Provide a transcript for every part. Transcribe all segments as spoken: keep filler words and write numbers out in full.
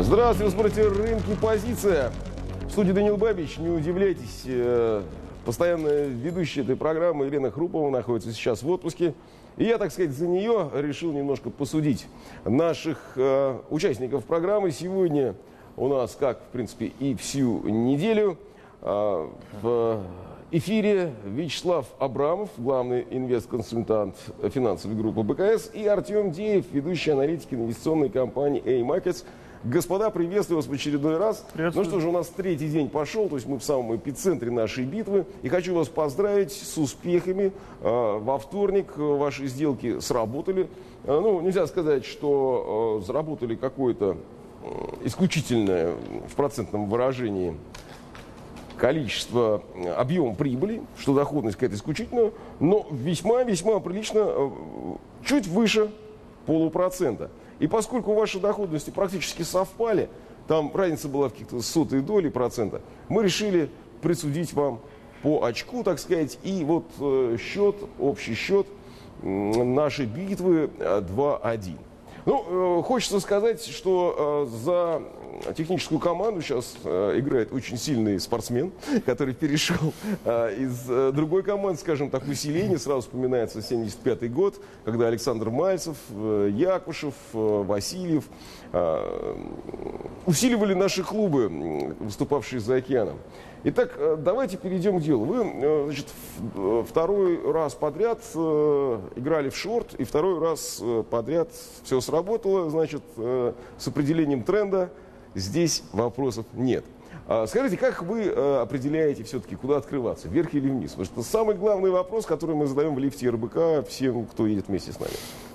Здравствуйте, вы смотрите «Рынки. Позиция». В студии Даниил Бабич. Не удивляйтесь, постоянная ведущая этой программы Елена Хрупова находится сейчас в отпуске. И я, так сказать, за нее решил немножко посудить наших э, участников программы. Сегодня у нас, как, в принципе, и всю неделю, э, в эфире Вячеслав Абрамов, главный инвестконсультант финансовой группы БКС, и Артем Деев, ведущий аналитик инвестиционной компании A-Markets. Господа, приветствую вас в очередной раз. Ну что же, у нас третий день пошел, то есть мы в самом эпицентре нашей битвы. И хочу вас поздравить с успехами. Во вторник ваши сделки сработали. Ну, нельзя сказать, что заработали какое-то исключительное в процентном выражении количество, объем прибыли, что доходность какая-то исключительная, но весьма-весьма прилично, чуть выше полупроцента. И поскольку ваши доходности практически совпали, там разница была в каких-то сотые доли процента, мы решили присудить вам по очку, так сказать, и вот э, счет, общий счет э, нашей битвы два один. Ну, э, хочется сказать, что э, за техническую команду сейчас э, играет очень сильный спортсмен, который перешел э, из э, другой команды, скажем так, усиление. Сразу вспоминается семьдесят пятый год, когда Александр Мальцев, э, Якушев, э, Васильев э, усиливали наши клубы, выступавшие за океаном. Итак, э, давайте перейдем к делу. Вы, э, значит, в, второй раз подряд э, играли в шорт, и второй раз э, подряд все сработало, значит, э, с определением тренда. Здесь вопросов нет. Скажите, как вы определяете все-таки, куда открываться, вверх или вниз? Потому что это самый главный вопрос, который мы задаем в лифте эр бэ ка всем, кто едет вместе с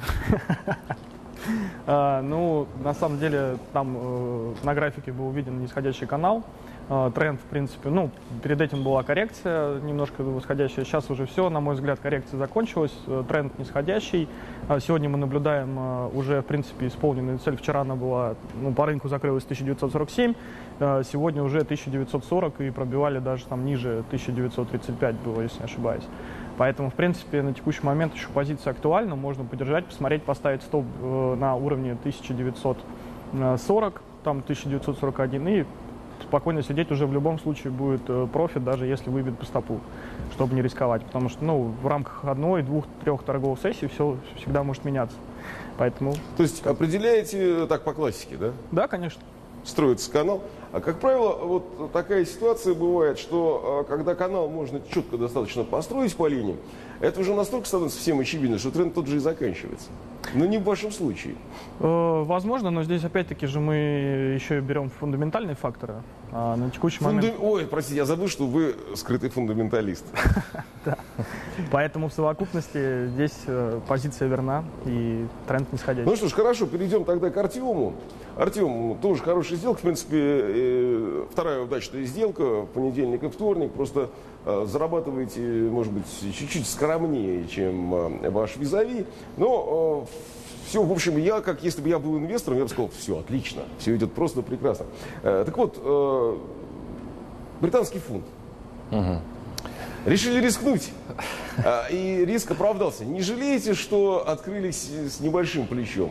нами. Ну, на самом деле, там на графике был виден нисходящий канал. Тренд, в принципе, ну, перед этим была коррекция немножко восходящая. Сейчас уже все, на мой взгляд, коррекция закончилась. Тренд нисходящий. Сегодня мы наблюдаем уже, в принципе, исполненную цель. Вчера она была, ну, по рынку закрылась тысяча девятьсот сорок семь. Сегодня уже тысяча девятьсот сорок и пробивали даже там ниже тысяча девятьсот тридцать пять было, если не ошибаюсь. Поэтому, в принципе, на текущий момент еще позиция актуальна. Можно подержать, посмотреть, поставить стоп на уровне тысяча девятьсот сорок, там тысяча девятьсот сорок один и спокойно сидеть, уже в любом случае будет профит, даже если выбьет по стопу, чтобы не рисковать. Потому что, ну, в рамках одной, двух, трех торговых сессий все всегда может меняться. Поэтому... То есть определяете так по классике, да? Да, конечно. Строится канал. А как правило, вот такая ситуация бывает, что когда канал можно четко достаточно построить по линиям, это уже настолько становится всем очевидно, что тренд тот же и заканчивается. Но не в вашем случае. Э, возможно, но здесь опять-таки же мы еще берем фундаментальные факторы. А на текущий Фунда... момент... Ой, простите, я забыл, что вы скрытый фундаменталист. Да. Поэтому в совокупности здесь позиция верна и тренд нисходящий. Ну что ж, хорошо, перейдем тогда к Артему. Артем, тоже хорошая сделка, в принципе, вторая удачная сделка, понедельник и вторник, просто зарабатываете, может быть, чуть-чуть скромнее, чем ваш визави, но все, в общем, я, как если бы я был инвестором, я бы сказал, все, отлично, все идет просто прекрасно. Так вот, британский фунт. Угу. Решили рискнуть, и риск оправдался. Не жалеете, что открылись с небольшим плечом?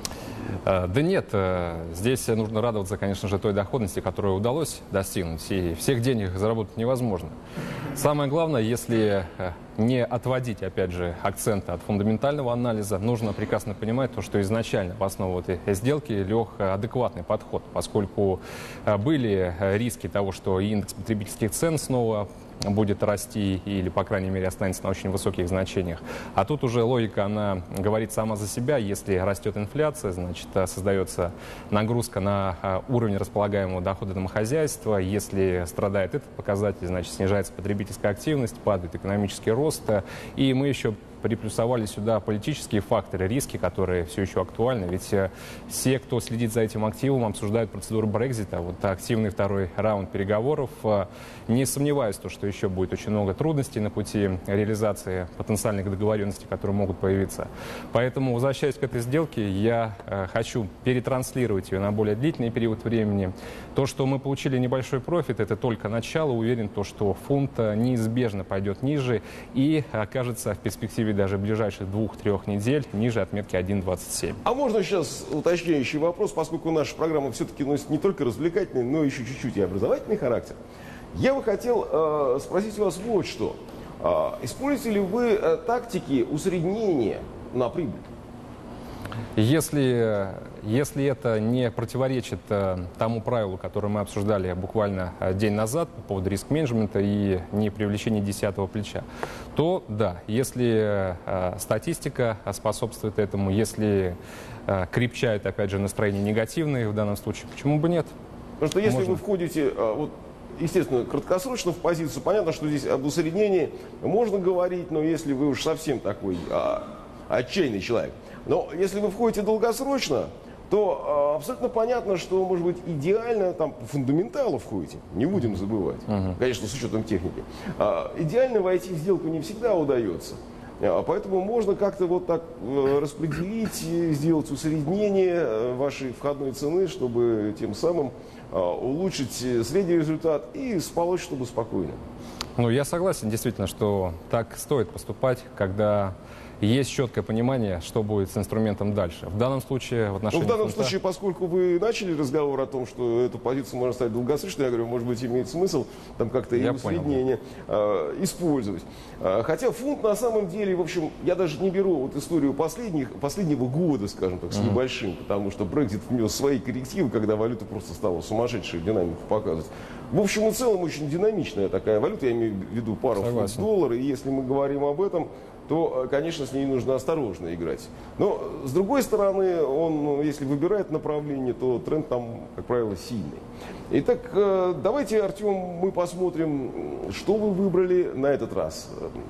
Да нет, здесь нужно радоваться, конечно же, той доходности, которую удалось достигнуть, и всех денег заработать невозможно. Самое главное, если не отводить, опять же, акценты от фундаментального анализа, нужно прекрасно понимать то, что изначально в основу этой сделки лег адекватный подход, поскольку были риски того, что индекс потребительских цен снова будет расти или, по крайней мере, останется на очень высоких значениях. А тут уже логика, она говорит сама за себя. Если растет инфляция, значит, создается нагрузка на уровень располагаемого дохода домохозяйства. Если страдает этот показатель, значит, снижается потребительская активность, падает экономический рост. И мы еще приплюсовали сюда политические факторы, риски, которые все еще актуальны. Ведь все, кто следит за этим активом, обсуждают процедуру Брексита. Вот активный второй раунд переговоров. Не сомневаюсь, то, что еще будет очень много трудностей на пути реализации потенциальных договоренностей, которые могут появиться. Поэтому, возвращаясь к этой сделке, я хочу перетранслировать ее на более длительный период времени. То, что мы получили небольшой профит, это только начало. Уверен, то, что фунт неизбежно пойдет ниже и окажется в перспективе перспективе даже ближайших двух-трех недель ниже отметки один двадцать семь. А можно сейчас уточняющий вопрос, поскольку наша программа все-таки носит не только развлекательный, но еще чуть-чуть и образовательный характер. Я бы хотел э, спросить у вас вот что. Э, используете ли вы э, тактики усреднения на прибыль? Если, если это не противоречит э, тому правилу, которое мы обсуждали буквально э, день назад по поводу риск-менеджмента и не привлечения десятого плеча, то да, если э, статистика способствует этому, если э, крепчают, опять же, настроения негативные в данном случае, почему бы нет? Потому что если Можно. вы входите, э, вот, естественно, краткосрочно в позицию, понятно, что здесь об усреднении можно говорить, но если вы уж совсем такой а, отчаянный человек. Но если вы входите долгосрочно, то э, абсолютно понятно, что, может быть, идеально там по фундаменталу входите, не будем забывать, uh-huh. конечно, с учетом техники. А, идеально войти в сделку не всегда удается. А, поэтому можно как-то вот так э, распределить, сделать усреднение э, вашей входной цены, чтобы тем самым э, улучшить средний результат и спалось, чтобы спокойно. Ну, я согласен, действительно, что так стоит поступать, когда есть четкое понимание, что будет с инструментом дальше. В данном случае в отношении... Ну, в данном фунта... случае, поскольку вы начали разговор о том, что эту позицию можно ставить долгосрочной, я говорю, может быть, имеет смысл там как-то и усреднение э, использовать. Э, хотя фунт на самом деле, в общем, я даже не беру вот историю последних, последнего года, скажем так, с mm-hmm. небольшим, потому что Brexit внес свои коррективы, когда валюта просто стала сумасшедшей динамику показывать. В общем и целом, очень динамичная такая валюта, я имею в виду пару фунт доллара, и если мы говорим об этом, то, конечно, с ней нужно осторожно играть. Но, с другой стороны, он, если выбирает направление, то тренд там, как правило, сильный. Итак, давайте, Артем, мы посмотрим, что вы выбрали на этот раз.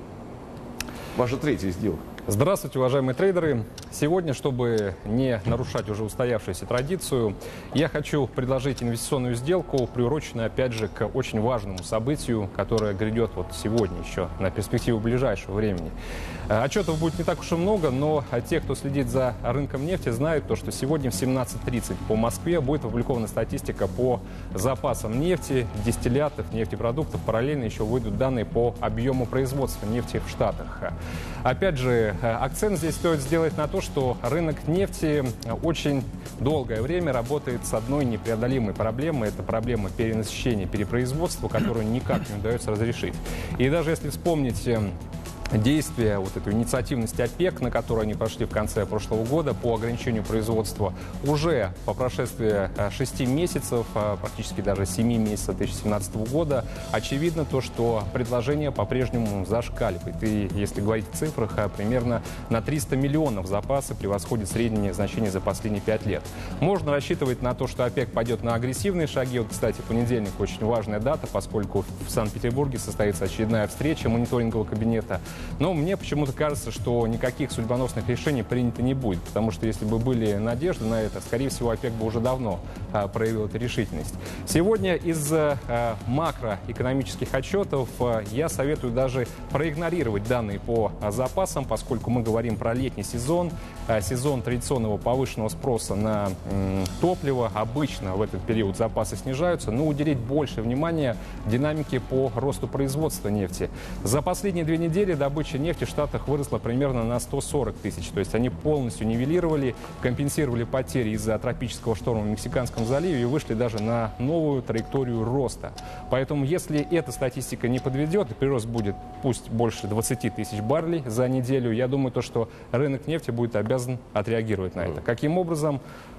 Ваша третья сделка. Здравствуйте, уважаемые трейдеры! Сегодня, чтобы не нарушать уже устоявшуюся традицию, я хочу предложить инвестиционную сделку, приуроченную, опять же, к очень важному событию, которое грядет вот сегодня еще, на перспективу ближайшего времени. Отчетов будет не так уж и много, но те, кто следит за рынком нефти, знают то, что сегодня в семнадцать тридцать по Москве будет опубликована статистика по запасам нефти, дистиллятов, нефтепродуктов. Параллельно еще выйдут данные по объему производства нефти в Штатах. Опять же, акцент здесь стоит сделать на то, что рынок нефти очень долгое время работает с одной непреодолимой проблемой. Это проблема перенасыщения, перепроизводства, которую никак не удается разрешить. И даже если вспомнить действия, вот эту инициативность ОПЕК, на которую они пошли в конце прошлого года по ограничению производства, уже по прошествии шести месяцев, практически даже семи месяцев две тысячи семнадцатого года, очевидно то, что предложение по-прежнему зашкаливает. И если говорить в цифрах, примерно на триста миллионов запасы превосходит среднее значение за последние пять лет. Можно рассчитывать на то, что ОПЕК пойдет на агрессивные шаги. Вот, кстати, понедельник очень важная дата, поскольку в Санкт-Петербурге состоится очередная встреча мониторингового кабинета. Но мне почему-то кажется, что никаких судьбоносных решений принято не будет, потому что если бы были надежды на это, скорее всего, ОПЕК бы уже давно а, проявил эту решительность. Сегодня из а, макроэкономических отчетов а, я советую даже проигнорировать данные по а, запасам, поскольку мы говорим про летний сезон, а, сезон традиционного повышенного спроса на м, топливо. Обычно в этот период запасы снижаются, но уделить больше внимания динамике по росту производства нефти. За последние две недели добыча нефти в Штатах выросла примерно на сто сорок тысяч. То есть они полностью нивелировали, компенсировали потери из-за тропического шторма в Мексиканском заливе и вышли даже на новую траекторию роста. Поэтому если эта статистика не подведет, и прирост будет пусть больше двадцати тысяч баррелей за неделю, я думаю, то, что рынок нефти будет обязан отреагировать на это. Каким образом?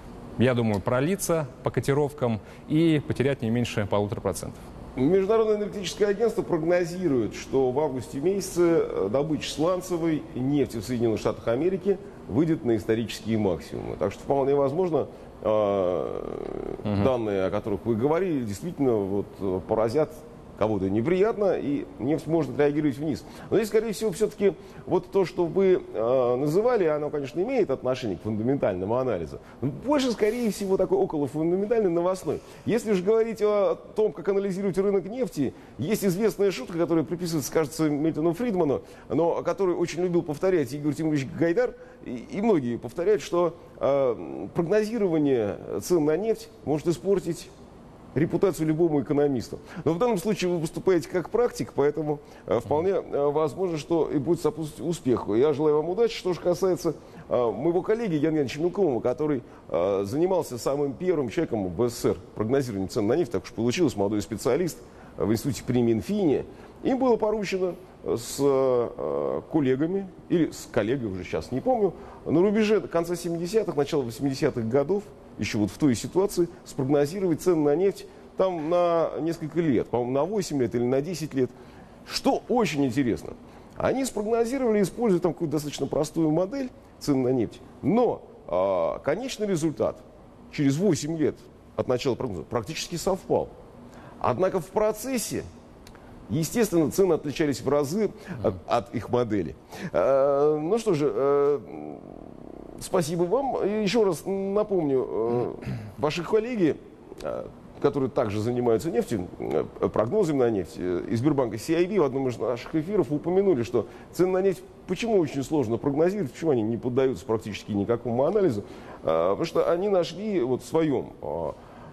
Я думаю, пролиться по котировкам и потерять не меньше полутора процентов. Международное энергетическое агентство прогнозирует, что в августе месяце добыча сланцевой нефти в Соединенных Штатах Америки выйдет на исторические максимумы. Так что вполне возможно, э, угу. данные, о которых вы говорили, действительно вот, поразят кого-то неприятно, и нефть может реагировать вниз. Но здесь, скорее всего, все-таки вот то, что вы э, называли, оно, конечно, имеет отношение к фундаментальному анализу. Но больше, скорее всего, такой околофундаментальный, новостной. Если же говорить о том, как анализировать рынок нефти, есть известная шутка, которая приписывается, кажется, Мильтону Фридману, но который очень любил повторять Игорь Тимурович Гайдар, и, и многие повторяют, что э, прогнозирование цен на нефть может испортить репутацию любому экономисту. Но в данном случае вы выступаете как практик, поэтому э, вполне э, возможно, что и будет сопутствовать успеху. Я желаю вам удачи. Что же касается э, моего коллеги Яна Яновича Мелкова, который э, занимался самым первым человеком в СССР прогнозированием цен на нефть, так уж получилось, молодой специалист в институте при Минфине, им было поручено с э, коллегами, или с коллегой, уже сейчас не помню, на рубеже конца семидесятых, начала восьмидесятых годов, еще вот в той ситуации, спрогнозировать цены на нефть там на несколько лет, по-моему, на восемь лет или на десять лет. Что очень интересно, они спрогнозировали, используя там какую-то достаточно простую модель цен на нефть, но э, конечный результат через восемь лет от начала прогноза практически совпал. Однако в процессе, естественно, цены отличались в разы от, от их модели. Э, ну что же, э, спасибо вам. Еще раз напомню, э, ваши коллеги, э, которые также занимаются нефтью, э, прогнозами на нефть, э, из Сбербанка си ай би в одном из наших эфиров упомянули, что цены на нефть почему очень сложно прогнозировать, почему они не поддаются практически никакому анализу, э, потому что они нашли вот в своем... Э,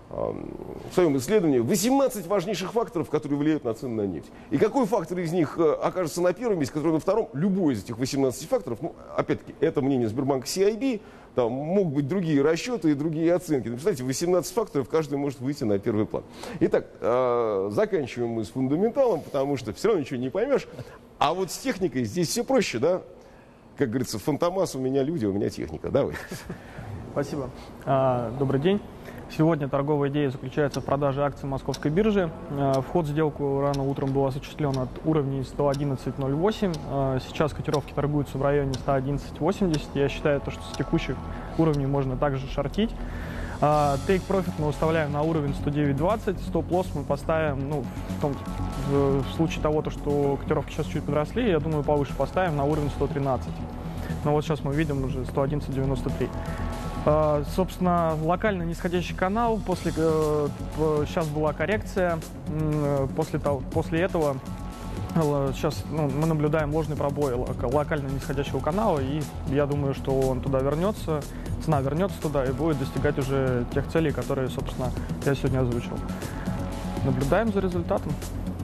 в своем исследовании восемнадцать важнейших факторов, которые влияют на цены на нефть. И какой фактор из них окажется на первом месте, который на втором? Любой из этих восемнадцати факторов, ну, опять-таки, это мнение Сбербанка си ай би, там могут быть другие расчеты и другие оценки. Но, представляете, восемнадцать факторов, каждый может выйти на первый план. Итак, э, заканчиваем мы с фундаменталом, потому что все равно ничего не поймешь. А вот с техникой здесь все проще, да? Как говорится, фантомас у меня люди, у меня техника. Давай. Спасибо. А, добрый день. Сегодня торговая идея заключается в продаже акций Московской биржи. Вход в сделку рано утром был осуществлен от уровней сто одиннадцать ноль восемь. Сейчас котировки торгуются в районе сто одиннадцать восемьдесят. Я считаю, что с текущих уровней можно также шортить. Take profit мы выставляем на уровень сто девять двадцать. Стоп-лосс мы поставим, ну, в, том, в случае того, что котировки сейчас чуть подросли, я думаю, повыше поставим на уровень сто тринадцать. Но вот сейчас мы видим уже сто одиннадцать девяносто три. Uh, собственно, локально нисходящий канал, после, uh, сейчас была коррекция, uh, после, того, после этого uh, сейчас ну, мы наблюдаем ложный пробой локально нисходящего канала, и я думаю, что он туда вернется, цена вернется туда и будет достигать уже тех целей, которые, собственно, я сегодня озвучил. Наблюдаем за результатом.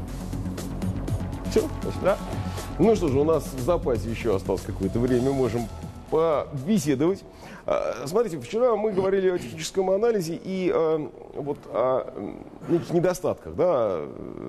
Все, да. Ну что же, у нас в запасе еще осталось какое-то время, можем побеседовать. Смотрите, вчера мы говорили о техническом анализе и э, вот о неких недостатках, да.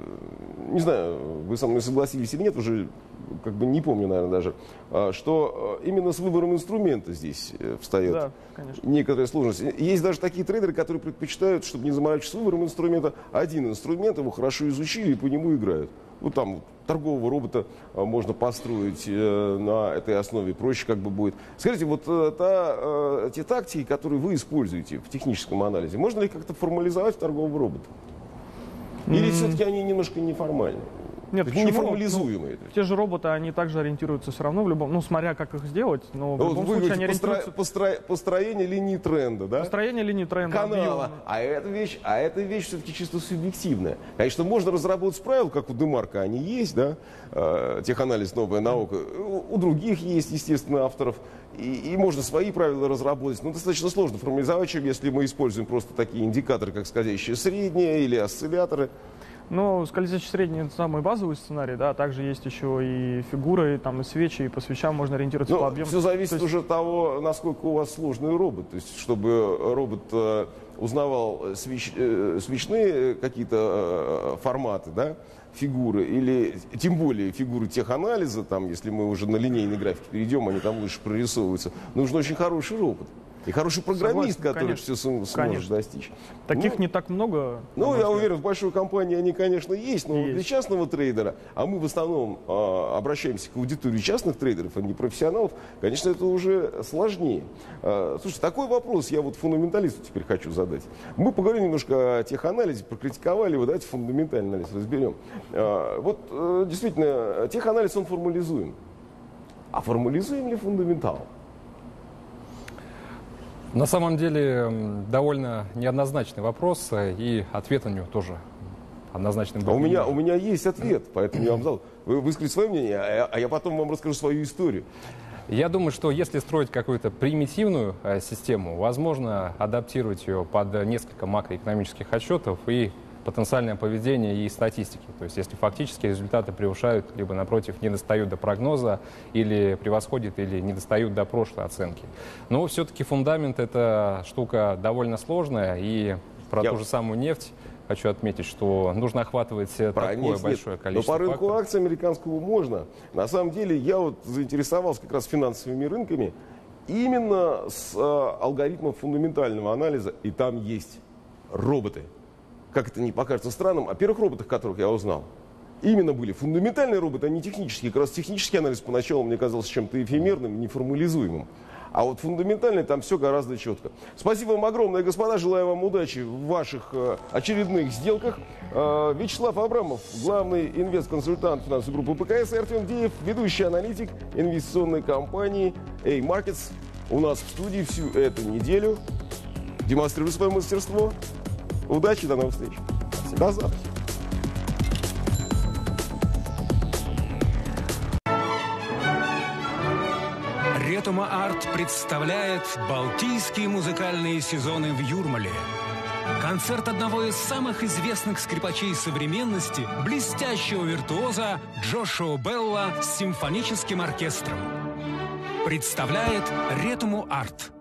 Не знаю, вы со мной согласились или нет, уже как бы не помню, наверное, даже, что именно с выбором инструмента здесь встает да, конечно. некоторая сложность. Есть даже такие трейдеры, которые предпочитают, чтобы не заморачиваться с выбором инструмента, один инструмент, его хорошо изучили и по нему играют. Ну, там торгового робота можно построить э, на этой основе, проще как бы будет. Скажите, вот э, та, э, те тактики, которые вы используете в техническом анализе, можно ли как-то формализовать в торгового робота? Или mm-hmm. все-таки они немножко неформальны? Нет, почему? Неформализуемые. Ну, те же роботы, они также ориентируются все равно в любом, ну, смотря как их сделать, но в вот любом вы случае они постро... ориентируются... Постро... Построение линии тренда, да? Построение линии тренда. Канала. Объем. А эта вещь, а эта вещь все-таки чисто субъективная. Конечно, можно разработать правила, как у Демарка они есть, да? Э, теханализ, новая наука. У, у других есть, естественно, авторов. И, и можно свои правила разработать. Но достаточно сложно формализовать, чем если мы используем просто такие индикаторы, как скользящее среднее или осцилляторы. Ну, скользящий средний — это самый базовый сценарий, да, также есть еще и фигуры, там, и свечи, и по свечам можно ориентироваться Но по объему. Все зависит есть... уже от того, насколько у вас сложный робот. То есть, чтобы робот э, узнавал свеч, э, свечные какие-то э, форматы, да, фигуры, или тем более фигуры теханализа, там, если мы уже на линейной графике перейдем, они там лучше прорисовываются, нужен очень хороший робот. И хороший программист, Согласен, который конечно, все сможет конечно. достичь. Таких ну, не так много. Ну, я уверен, в большой компании они, конечно, есть, но есть. Для частного трейдера, а мы в основном а, обращаемся к аудитории частных трейдеров, а не профессионалов, конечно, это уже сложнее. А, слушайте, такой вопрос я вот фундаменталисту теперь хочу задать. Мы поговорили немножко о теханализе, прокритиковали его, давайте фундаментальный анализ разберем. А, вот, а, действительно, теханализ, он формализуем. А формализуем ли фундаментал? На самом деле довольно неоднозначный вопрос, и ответ на него тоже однозначным быть а у меня, может. у меня есть ответ, поэтому я вам задал. Вы выскажите свое мнение, а я, а я потом вам расскажу свою историю. Я думаю, что если строить какую-то примитивную э, систему, возможно адаптировать ее под несколько макроэкономических отчетов и потенциальное поведение и статистики. То есть если фактически результаты превышают, либо напротив не достают до прогноза, или превосходят, или не достают до прошлой оценки. Но все-таки фундамент — это штука довольно сложная, и про Я... ту же самую нефть хочу отметить, что нужно охватывать Про такое нефть большое нет. количество Но по рынку факторов. акций американского можно. На самом деле я вот заинтересовался как раз финансовыми рынками именно с э, алгоритмом фундаментального анализа, и там есть роботы. Как это не покажется странным, о первых роботах, которых я узнал, именно были фундаментальные роботы, а не технические. Как раз технический анализ поначалу мне казался чем-то эфемерным, неформализуемым. А вот фундаментально там все гораздо четко. Спасибо вам огромное, господа. Желаю вам удачи в ваших э, очередных сделках. Э, Вячеслав Абрамов, главный инвест-консультант финансовой группы ПКС, и Артем Деев, ведущий аналитик инвестиционной компании A-Markets, у нас в студии всю эту неделю. Демонстрируй свое мастерство. Удачи, до новых встреч. До завтра. Ретума Арт представляет Балтийские музыкальные сезоны в Юрмале. Концерт одного из самых известных скрипачей современности, блестящего виртуоза Джошуа Белла с симфоническим оркестром. Представляет Ретуму Арт.